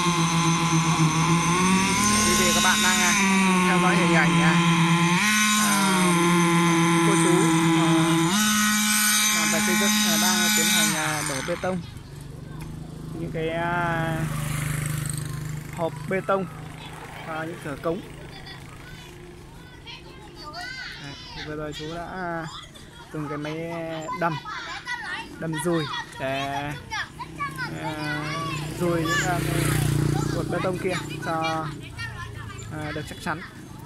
Quý vị các bạn đang theo dõi hình ảnh cô chú làm về xây dựng đang tiến hành đổ bê tông những cái hộp bê tông và những cửa cống. Vừa rồi chú đã dùng cái máy đầm dùi để dùi những cột bê tông kia cho được chắc chắn.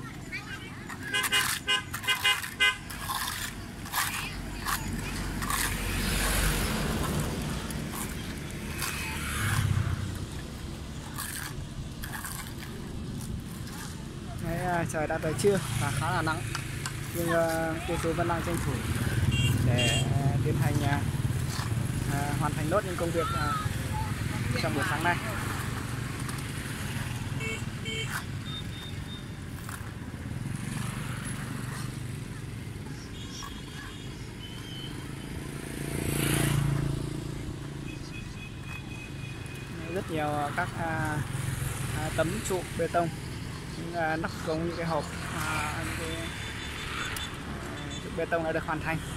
Đấy, trời đã tới trưa và khá là nắng, nhưng cô chú vẫn đang tranh thủ để tiến hành hoàn thành nốt những công việc trong buổi sáng nay. Rất nhiều các tấm trụ bê tông, những nắp cống, những cái hộp, những cái trụ bê tông đã được hoàn thành.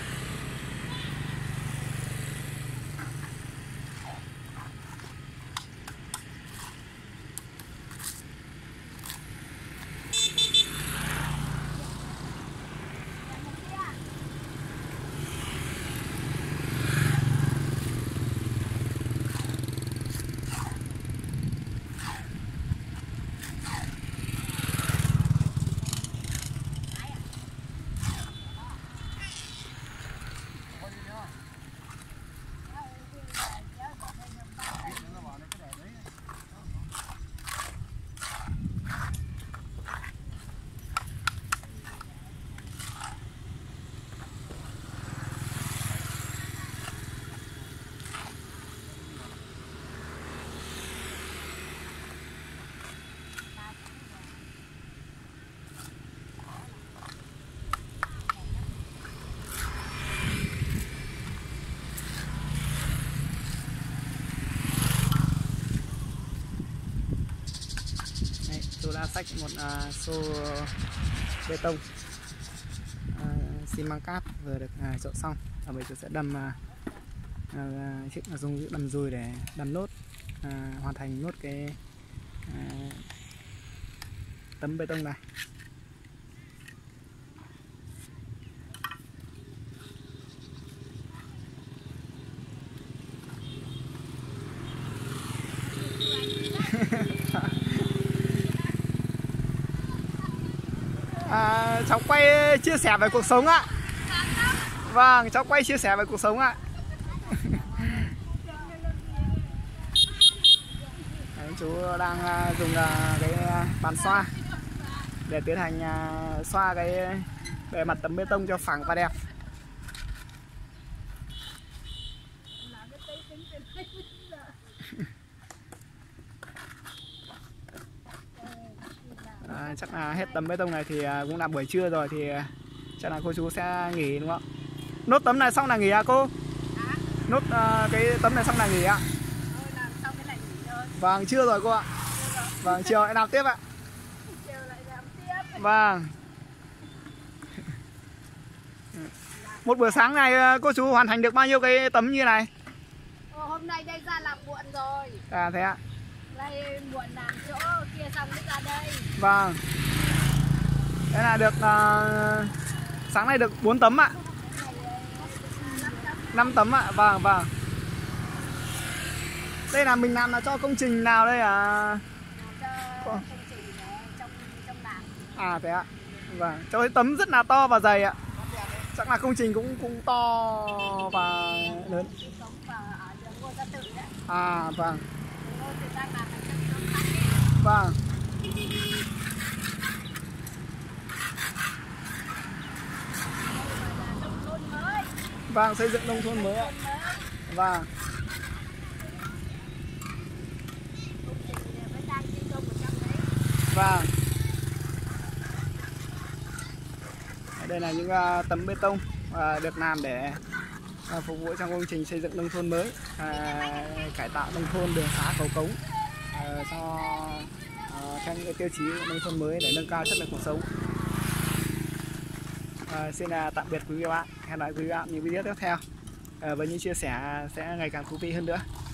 Tôi đã xách một xô bê tông xi măng cát vừa được trộn xong, và bây giờ sẽ đâm chiếc dùng đầm dùi để đâm nốt, hoàn thành nốt cái tấm bê tông này. Cháu quay chia sẻ về cuộc sống ạ. Vâng, cháu quay chia sẻ về cuộc sống ạ. Đấy, chú đang dùng cái bàn xoa để tiến hành xoa cái bề mặt tấm bê tông cho phẳng và đẹp. Chắc là hết tấm bê tông này thì cũng là buổi trưa rồi, thì chắc là cô chú sẽ nghỉ đúng không ạ? Nốt tấm này xong là nghỉ à cô? Nốt cái tấm này xong là nghỉ ạ? Làm xong cái này nghỉ thôi. Vâng, trưa rồi cô ạ. Vâng, chiều lại làm tiếp ạ. Chiều lại làm tiếp. Vâng. Một buổi sáng này cô chú hoàn thành được bao nhiêu cái tấm như này? Hôm nay đây ra làm muộn rồi. À thế ạ? Đây muộn làm chỗ kia xong mới ra đây. Vâng. Thế là được sáng nay được 4 tấm ạ. 5 tấm ạ. Vâng vâng. Đây là mình làm là cho công trình nào đây à? Cho công trình trong làng. À thế ạ. Vâng, cho cái tấm rất là to và dày ạ. Chắc là công trình cũng to và lớn. À vâng. Vâng. Vâng, xây dựng nông thôn mới ạ. Vâng. Vâng. Đây là những tấm bê tông được làm để phục vụ trong công trình xây dựng nông thôn mới, cải tạo nông thôn, đường xá, cầu cống cho theo những cái tiêu chí nông thôn mới để nâng cao chất lượng cuộc sống. Xin tạm biệt quý vị và bạn, hẹn gặp lại quý vị và bạn những video tiếp theo với những chia sẻ sẽ ngày càng thú vị hơn nữa.